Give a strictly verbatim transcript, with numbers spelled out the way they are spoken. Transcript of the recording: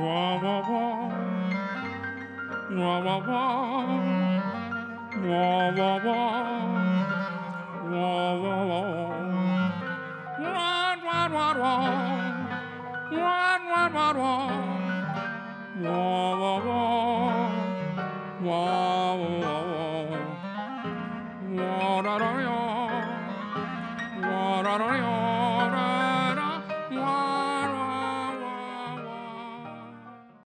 wah wah wah, wah wah wah, wah wah wah, wah wah wah, wah wah wah wah, wah wah wah wah, wah wah wah, wah wah wah, wah da da ya.